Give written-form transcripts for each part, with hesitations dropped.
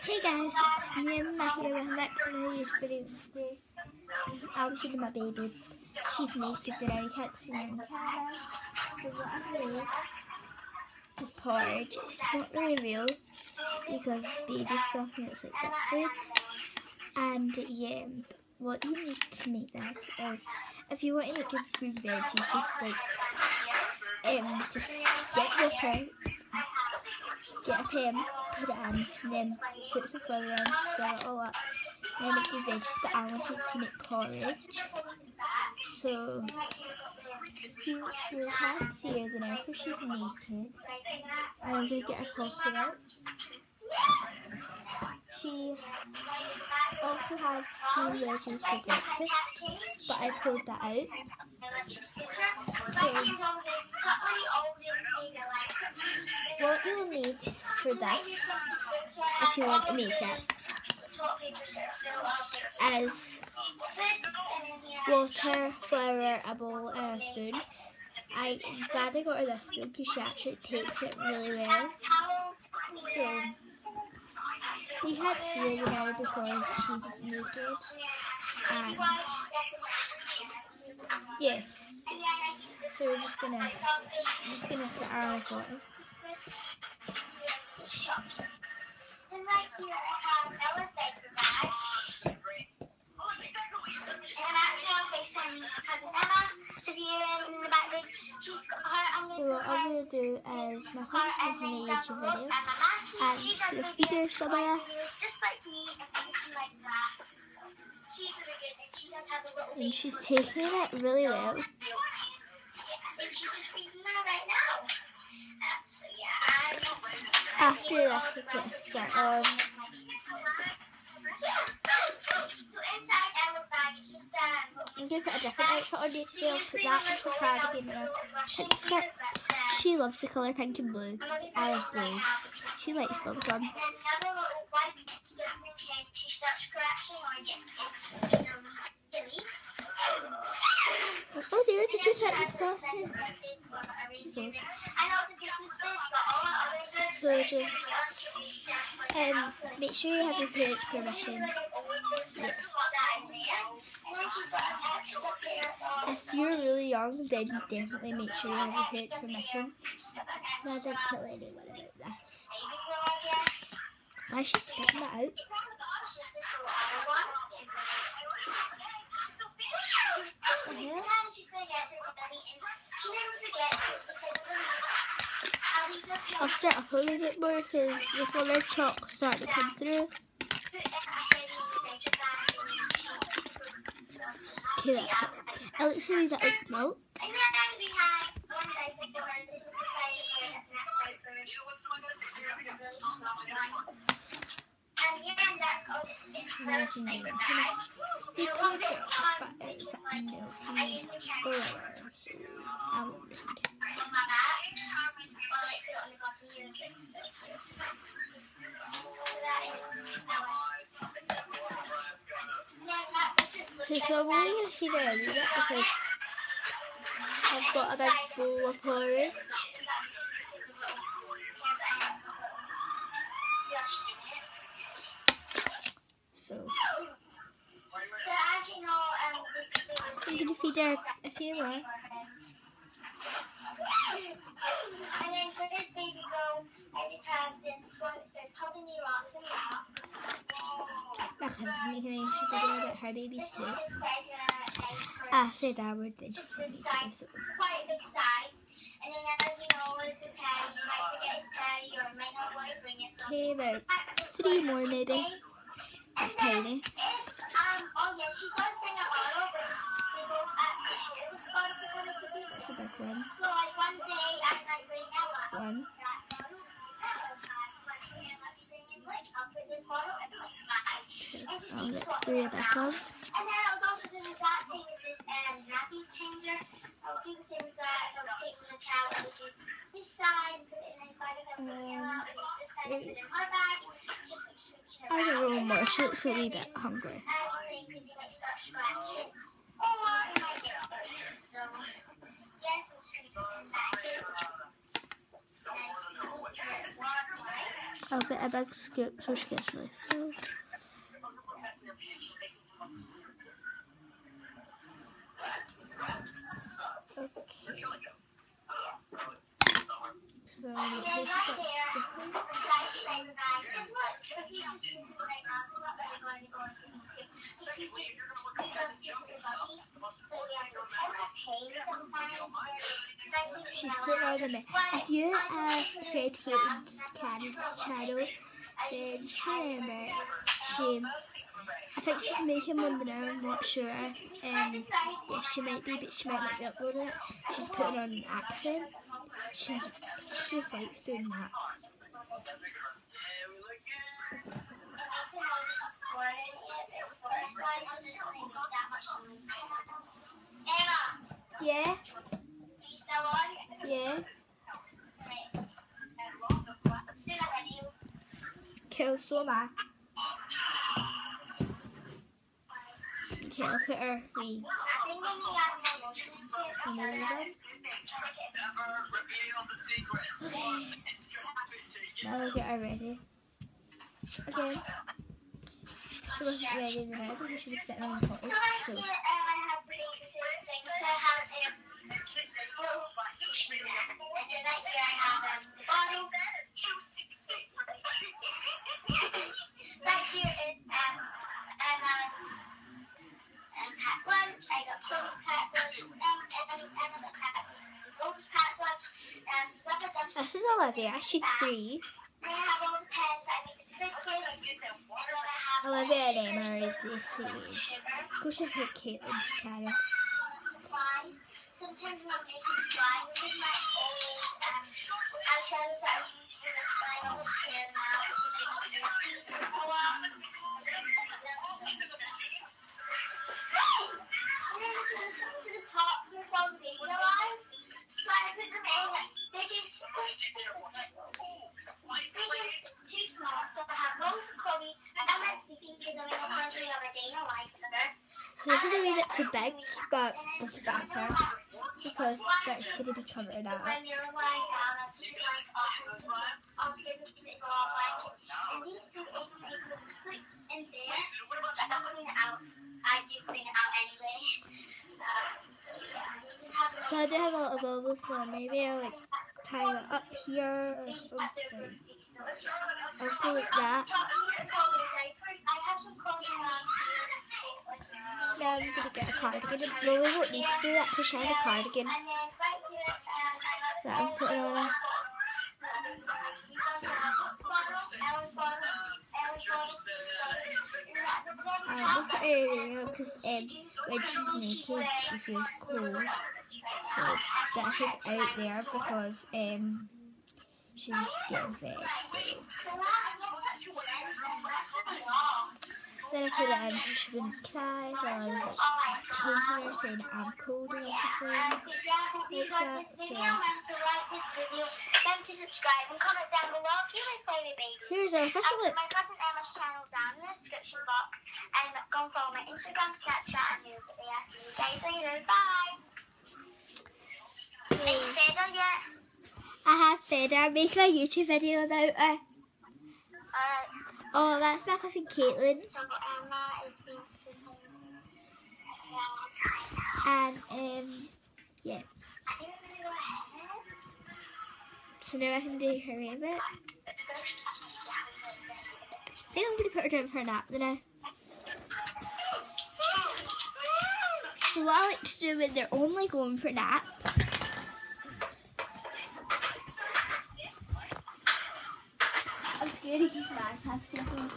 Hey guys, it's me and Matt here. Welcome back to another YouTube video. Today I'll be showing my baby. She's naked now, you can't see her in the camera. So what I've made is porridge. It's not really real because it's baby stuff and it's like liquid. And yeah, what you need to make this is, if you want to make a fruit veg, you just get water, get a pan, put it in, and then put some flour in, stir it all up, and then make your veggies. But I want it to make porridge, so you can't see her now because she's naked. I'm going to get her potty out. She also had two veggies for breakfast, but I pulled that out. So what you'll need for this, if you want to make it, is water, flour, a bowl and a spoon. I'm glad I got her this spoon because she actually takes it really well. So you can't see her now because she's naked. And yeah, so we're just gonna sit her on a bottle. Then right here I have Ella's diaper bag. And I'm actually on FaceTime with cousin Emma. So if you're in the background, she's got her. So what I'm going to do is my friend's making a YouTube video and she's going to feed her somewhere. Just like me and everything like that. So she's really good and she does have a little and she's taking it really well. And she's just feeding her right now. So yeah, After this, we put a skirt on. So inside Emma's bag, it's just I'm going to put a different outfit on you today. I'll put that into a cardigan and a pink skirt. She loves the colour pink and blue. I love blue. She likes bubblegum. and then another little wipe just in case she starts scratching or gets silly. Oh dear, did you set this basket? So just make sure you have your parents' permission. Yeah. If you're really young, then definitely make sure you have your parents' permission. I didn't tell anyone about this. Why is she spitting that out? I'll start a whole bit more because the fuller chalk starting to come through. Okay, that's it. It looks a wee bit like milk. Imagine you take it, but it's melty flour, so I won't make it. Okay, so I'm only going to feed her a wee bit because I've got a big bowl of porridge. So I'm going to feed her a few more. And then for this baby bowl, I just have this one that says Holding the Rocks and Rocks. My cousin's making a YouTube video about her babies too. I said that word, then she said me too. So. Quite a big size. And then as you know, it's a teddy. You might forget it's teddy or might not want to bring it. So Okay, about 3 more maybe. That's tiny. Oh yeah, she does bring a bottle, but they both actually share this bottle for Tony to be. That's a big one. So like one day I might bring Ella One. that bottle. One day I might be bringing Blake. I'll put this bottle and Blake's mine. And just I'll keep get swapping 3 it a big around. one. And then I would also do the exact same as this nappy changer. I would do the same as that. I would take the towel, which is this side, put it in his bag, and put it out, and this side, put it in her bag. It's just like switching I around. don't know more. She looks a wee bit hungry. Because you might start scratching, or you might get hurt. So, yes, I'm sleeping back in. Nice. I'll get a big scoop so she gets really full. Okay. So make sure she starts dripping. She's putting on a mess. If you Fred Clayton's Carrie's channel, then remember I think she's making one now, I'm not sure. Yeah, she might be, but she might not be uploading it. She's putting on an accent. She just likes doing that. Yeah? Yeah? Cool, so am I. Okay, I'll put her wee. Now I'll get her ready. Okay. She wasn't ready the night because she was sitting on the potty. So. Right here is Emma's packed lunch. I got Chloe's packed lunch and another packed lunch. This is Olivia. She's 3. Then I have all the pens I make the food with. And then I have Olivia and Emma are the same age. Go check out Caitlin's channel. supplies. Sometimes I'm making slime. This is my old eyeshadows that I used to make slime. I'll just tear them out because I want to use these a lot. And then to the top, here's all the baby lives. So I put them in biggest too small. So I have Rose, Chloe, and I'm sleeping because I'm currently on a day in a life with her. So this is a wee bit too big, but doesn't matter because that's going to be covered out. When you're lying down, I took it like altogether because it's a lot like. And these two people sleep in there, but I'm cleaning it out. I do clean it out anyway. So yeah, we just have. So I do have a lot of bubbles, so maybe I'll like tie it up here or something. I'll go like that. I have some clothes around here. Now I'm going to get a cardigan. No, we won't need to do that because she has a cardigan And then right here, that I'm putting on her. I'll put her area because when she's naked she feels cold. So that's just out there because she's getting vexed. So. Then I put it in so she wouldn't cry while I was like changing her, saying I'm cold or something like that. So Don't subscribe and comment down below if you like Baby Baby. Here's our official look. My cousin Emma's channel down in the description box, and go and follow my Instagram, Snapchat, and news. Yeah, see you guys later. Bye. Are you fed her yet? I have fed her. I'm making a YouTube video about her. Alright. Oh, that's my cousin Caitlin. So Emma is being sleeping around. And yeah. I think I'm gonna go ahead. So now I can do her a bit. I think I'm going to put her down for a nap now. So what I like to do when they're only going for naps, I'm scared to use my iPad.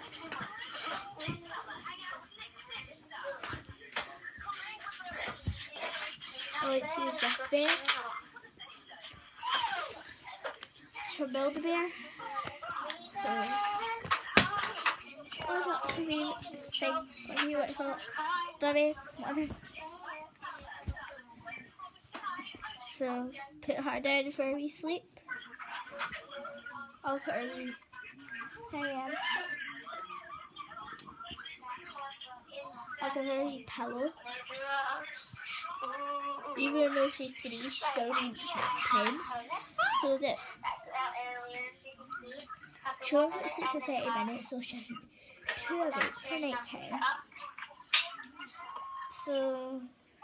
I like to use this bear. It's from Build-A-Bear. So, what's that to me thing? What do you want to call it? Dummy, whatever. So, put her down for a wee sleep. I'll put her in. There I am. I'll give her a wee pillow. Even though she's 3, she still needs pens. So that She only sleeps for 30 minutes, so she's 2 awake for night time. So,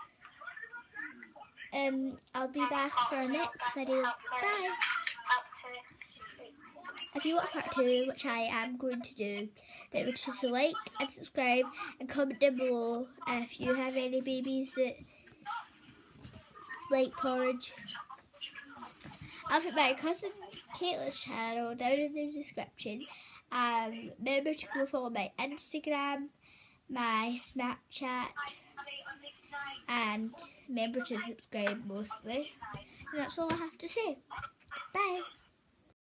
I'll be back for our next video. Bye! If you want part 2, which I am going to do, then make sure to like and subscribe and comment down below if you have any babies that like porridge. I'll put my cousin Caitlin's channel down in the description. Remember to go follow my Instagram, my Snapchat, and remember to subscribe mostly. And that's all I have to say. Bye!